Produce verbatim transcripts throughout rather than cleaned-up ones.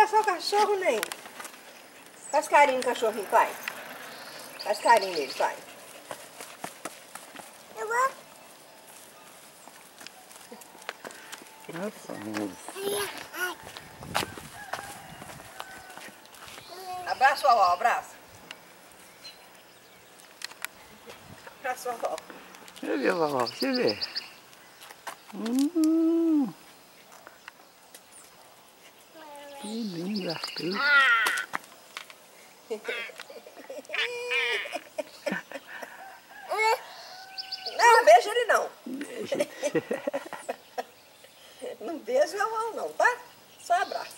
abraçar o cachorro, nem. Faz carinho no cachorrinho, pai. Faz carinho nele, pai. Eu vou. Nossa, abraça o avó, abraça. Abraça o avó. Deixa eu ver, vovó, deixa eu ver. Hum, que lindo, Arthur. Não, beija ele não. Deixa eu... Não beija o avó não, tá? Só abraça.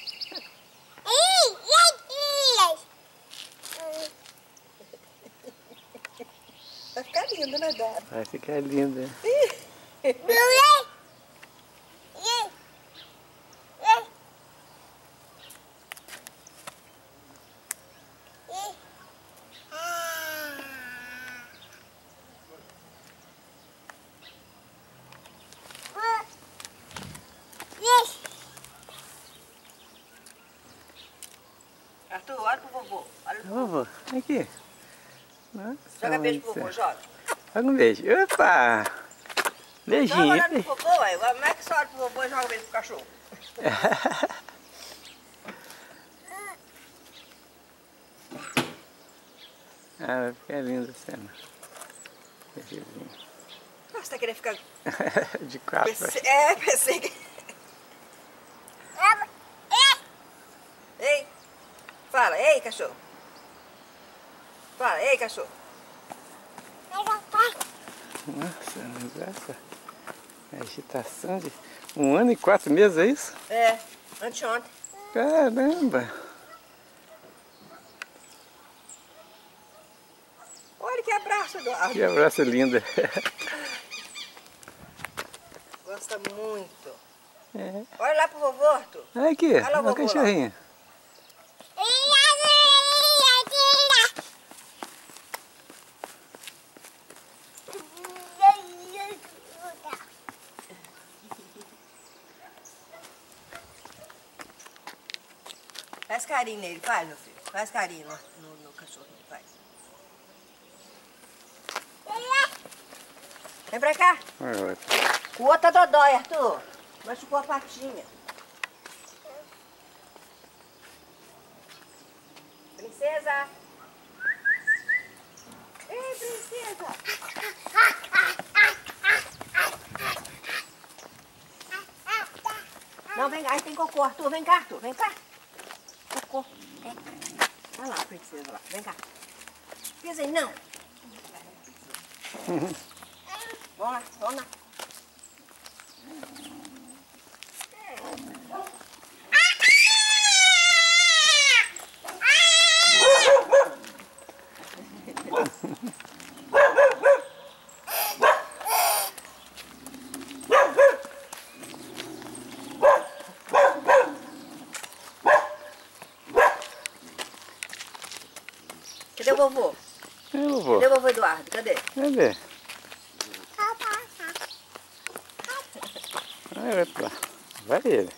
Vai ficar lindo, né, Dora? Vai ficar linda. Arthur, olha pro vovô. Olha pro Vovô, aqui. Nossa, joga beijo pro céu. vovô, joga. Joga um beijo. Opa! Beijinho. Não, olha pro vovô, ué. Como é que você olha pro vovô e joga beijo pro cachorro? Ah, vai ficar linda a cena. Beijinho. Nossa, você tá querendo ficar... De quatro. Pense... É, pensei que... Ei, fala, ei, cachorro. Fala, ei, cachorro. Nossa, mas essa agitação de um ano e quatro meses, é isso? É, anteontem. Caramba! Olha que abraço, Eduardo. Que abraço lindo! Gosta muito. É. Olha lá pro vovô, Arthur. Aqui, Olha lá o olha o vovô cachorrinho. Faz carinho nele, faz, meu filho. Faz carinho no, no, no cachorrinho, faz. Vem pra cá. O outro tá dodói, Arthur. Machucou a patinha. Princesa. Ei, princesa. Não, vem cá. Aí tem cocô, Arthur. Vem cá, Arthur. Vem cá. Cocô. É. Olha lá a princesa lá. Vem cá. Pisa aí, não. Vamos lá, vamos lá. Cadê o vovô? É, vovô. Cadê o vovô Eduardo? Cadê? Cadê? Vai, vai pra lá. Vai ele.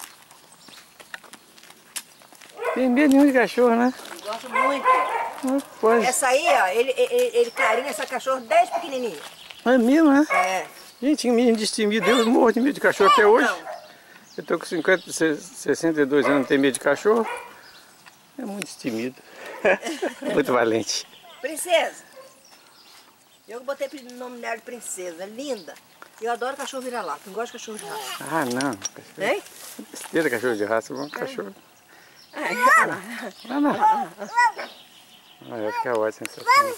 Tem medo nenhum de cachorro, né? Gosto muito. Não pode. Essa aí, ó, ele, ele, ele carinha essa cachorro desde pequenininho. É mesmo, né? É. Gente, um menino destemido, eu morro de medo de cachorro até hoje. Não. Eu tô com cinquenta, sessenta e dois anos, não tenho medo de cachorro. É muito destemido. Muito valente. Princesa. Eu botei o nome dela de princesa, linda. Eu adoro cachorro vira-lata, não gosto de cachorro de raça. Ah, não. Cachorro... Hein? Besteira, cachorro de raça, bom cachorro. É. Não, não. Ah, vai ficar ótimo essa cena.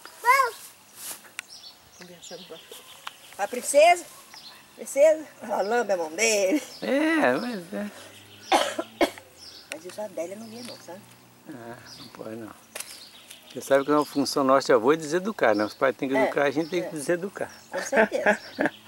A princesa, princesa, ela lambe a mão dele. É, mas é. Mas isso a Adélia não via não, sabe? Ah, não pode não. Você sabe que a função nossa de avô é deseducar, né? Os pais têm que É, educar, a gente tem é. que deseducar. Com certeza.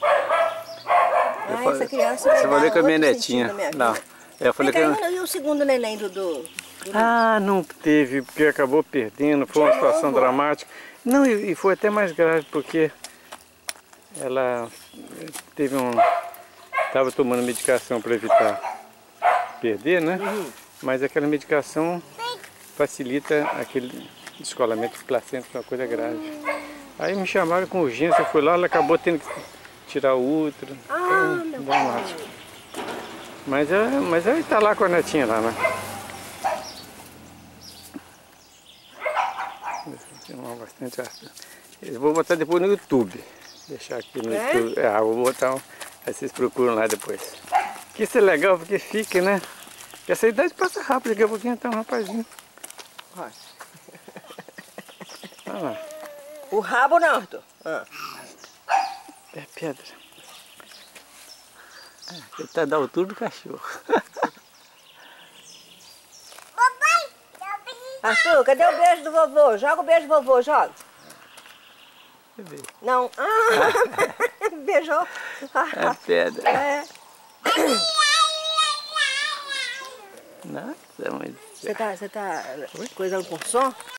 Eu Ah, falei- essa criança vai Você falei dar com a minha outro netinha. sentido na minha Não. vida. Eu falei Vem que cá, eu... e o segundo neném do... do, do Ah, não teve, porque acabou perdendo, foi uma De situação novo? dramática. Não, e, e foi até mais grave, porque ela teve um... Estava tomando medicação para evitar perder, né? Uhum. Mas aquela medicação facilita aquele descolamento de placenta, que é uma coisa grave. Aí me chamaram com urgência, eu fui lá, ela acabou tendo que tirar o útero. Ah, então, meu dramático. Mas, é, mas aí tá lá com a netinha lá, né? Filmar bastante ácido. Eu vou botar depois no YouTube. Deixar aqui no É? YouTube. É, vou botar um. Aí vocês procuram lá depois. Que isso é legal porque fica, né? E essa idade passa rápido, daqui a pouquinho tá um rapazinho. Olha. Olha lá. O rabo não, Arthur. Ah. É pedra. Ah, ele tá da altura do cachorro. Arthur, cadê o beijo do vovô? Joga o beijo do vovô, joga. Deixa eu ver. Não. Ah, beijou. É pedra. É. Nossa, mas... Você tá, você tá coisando com som?